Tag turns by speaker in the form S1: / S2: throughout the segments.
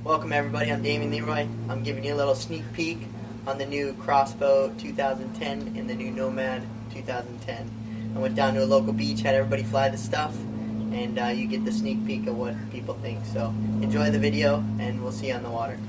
S1: Welcome everybody, I'm Damien Leroy. I'm giving you a little sneak peek on the new Crossbow 2010 and the new Nomad 2010. I went down to a local beach, had everybody fly the stuff, and you get the sneak peek of what people think. So enjoy the video, and we'll see you on the water.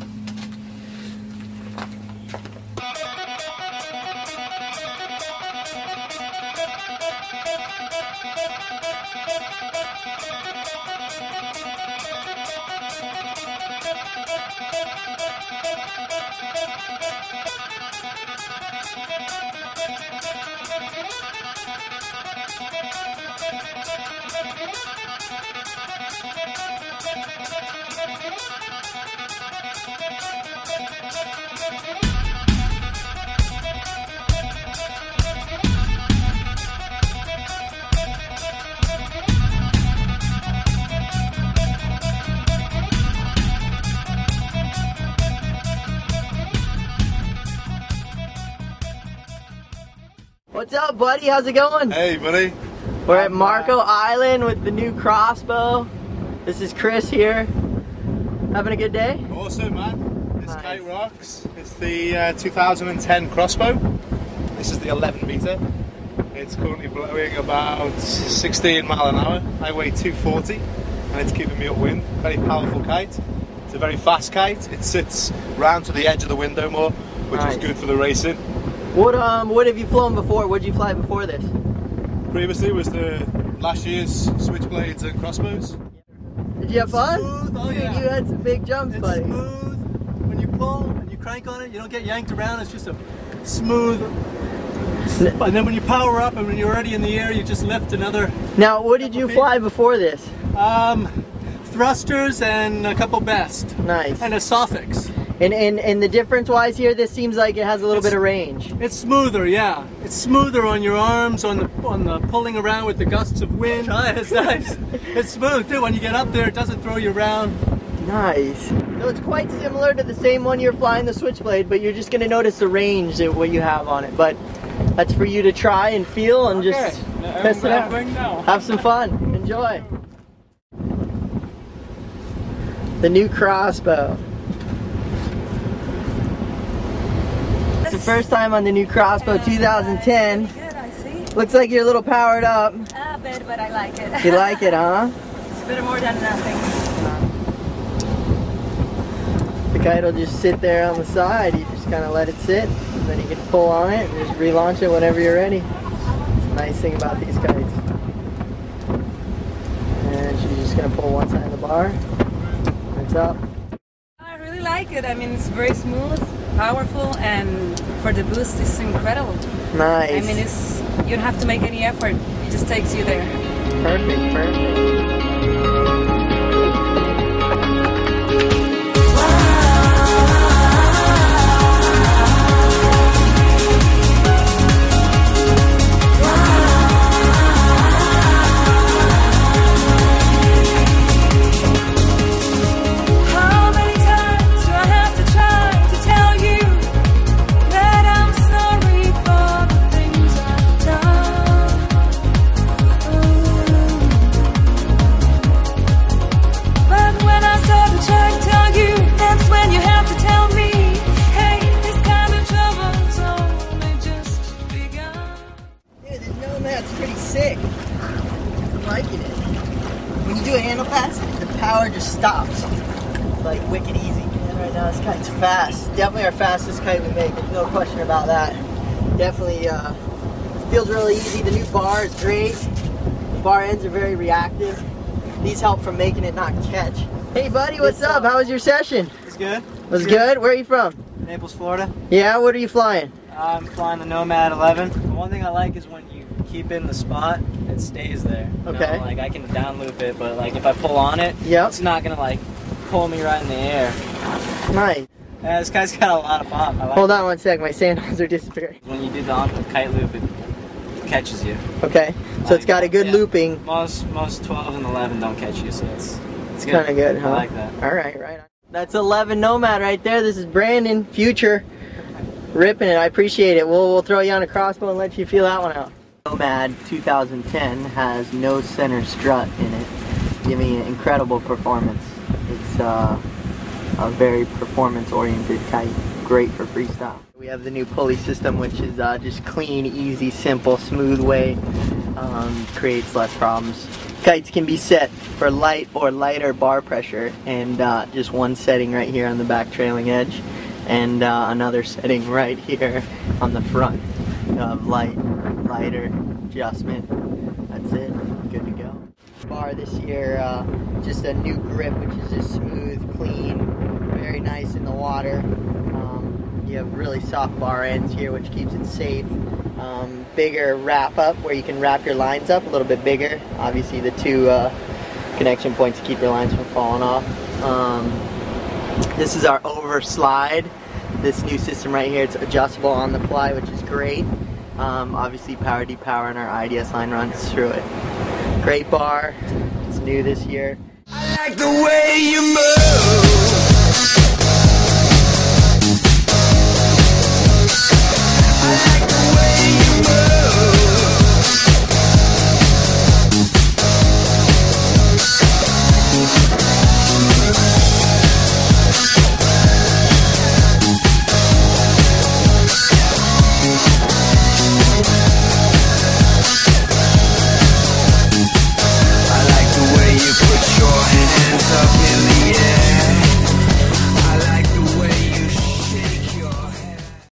S1: What's up, buddy? How's it going?
S2: Hey, buddy.
S1: We're at Marco Island with the new Crossbow. This is Chris here. Having a good day?
S2: Awesome, man. This
S1: Nice.
S2: kite rocks. It's the 2010 Crossbow. This is the 11 meter. It's currently blowing about 16 mile an hour. I weigh 240 and it's keeping me upwind. Very powerful kite. It's a very fast kite. It sits round to the edge of the window more, which
S1: Nice.
S2: is good for the racing.
S1: What have you flown before? What did you fly before this?
S2: Previously was the last year's Switchblades and Crossbows.
S1: Did you have fun?
S3: Smooth, oh
S1: Dude,
S3: yeah.
S1: you had some big jumps,
S3: It's
S1: buddy.
S3: smooth. When you pull and you crank on it, you don't get yanked around. It's just a smooth. And then when you power up and when you're already in the air, you just lift another
S1: Now, what did you fly before this?
S3: thrusters and a couple best.
S1: Nice.
S3: And a Sofix.
S1: And the difference-wise here, this seems like it has a little bit of range.
S3: It's smoother, yeah. It's smoother on your arms, on the pulling around with the gusts of wind. It's nice. It's smooth too. When you get up there, it doesn't throw you around.
S1: Nice. So it's quite similar to the same one you're flying, the Switchblade, but you're just going to notice the range that what you have on it. But that's for you to try and feel and just test it out. Have some fun. Enjoy. The new Crossbow. It's the first time on the new Crossbow 2010.
S4: Good, I see.
S1: Looks like you're a little powered up.
S4: A bit, but I like it.
S1: You like it, huh?
S4: It's better more than nothing.
S1: The kite will just sit there on the side. You just kind of let it sit, and then you can pull on it and just relaunch it whenever you're ready. It's a nice thing about these kites. And she's just going to pull one side of the bar, and it's up.
S4: I really like it. I mean, it's very smooth, powerful, and for the boost, it's incredible.
S1: Nice.
S4: I mean, you don't have to make any effort. It just takes you there.
S1: Perfect, perfect.
S4: How many times do I have to try to tell you that I'm sorry for the things I've done? But when I start to try to tell you, that's when you have to tell me, hey, this kind of trouble's only just begun.
S1: Dude, this Nomad's pretty sick. I'm liking it. When you do a handle pass, the power just stops. It's like wicked easy. And right now this kite's fast. Definitely our fastest kite we make. There's no question about that. Definitely feels really easy. The new bar is great. The bar ends are very reactive. These help from making it not catch. Hey buddy, what's up? How was your session?
S3: It's good.
S1: Was good? Where are you from?
S3: Naples, Florida.
S1: Yeah, what are you flying?
S3: I'm flying the Nomad 11. The one thing I like is when you keep in the spot, it stays there. You know,
S1: Okay.
S3: like I can down loop it, but like if I pull on it,
S1: Yep.
S3: it's not gonna like pull me right in the air.
S1: Nice.
S3: Yeah, this guy's got a lot of pop. I like
S1: Hold on one sec, my sandals are disappearing.
S3: when you do the on the kite loop, it catches you.
S1: Okay, so it's got a good
S3: Yeah.
S1: looping.
S3: Most 12 and 11 don't catch you, so it's good.
S1: Kind of good, huh?
S3: I like that.
S1: All right, right on. That's 11 Nomad right there. This is Brandon, future, ripping it. I appreciate it. We'll throw you on a Crossbow and let you feel that one out. Nomad 2010 has no center strut in it, giving it incredible performance. It's a very performance-oriented kite, great for freestyle. We have the new pulley system, which is just clean, easy, simple, smooth way, creates less problems. Kites can be set for light or lighter bar pressure, and just one setting right here on the back trailing edge, and another setting right here on the front of lighter adjustment. That's it, good to go. Bar this year, just a new grip, which is just smooth, clean, very nice in the water. You have really soft bar ends here, which keeps it safe. Bigger wrap up, where you can wrap your lines up a little bit bigger. Obviously the two connection points to keep your lines from falling off. This is our over slide. This new system right here, it's adjustable on the fly, which is great. Obviously power depower, and our IDS line runs through it. Great bar, it's new this year.
S5: I like the way you move.